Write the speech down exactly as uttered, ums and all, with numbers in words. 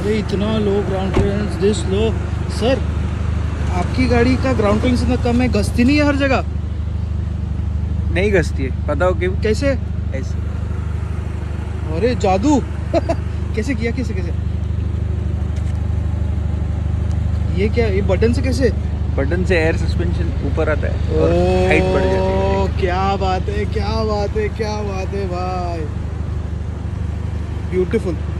अरे इतना low ground clearance, this low sir. आपकी गाड़ी का ग्राउंड क्लियरेंस इतना कम है, घसती नहीं है हर जगह? नहीं घसती है, पता हो क्यों? कैसे? ऐसे। अरे जादू कैसे किया, कैसे कैसे? ये क्या, ये बटन से कैसे? बटन से एयर सस्पेंशन ऊपर आता है और हाइट बढ़ जाती है। ओ, क्या बात है, क्या बात है, क्या बात है भाई, ब्यूटीफुल।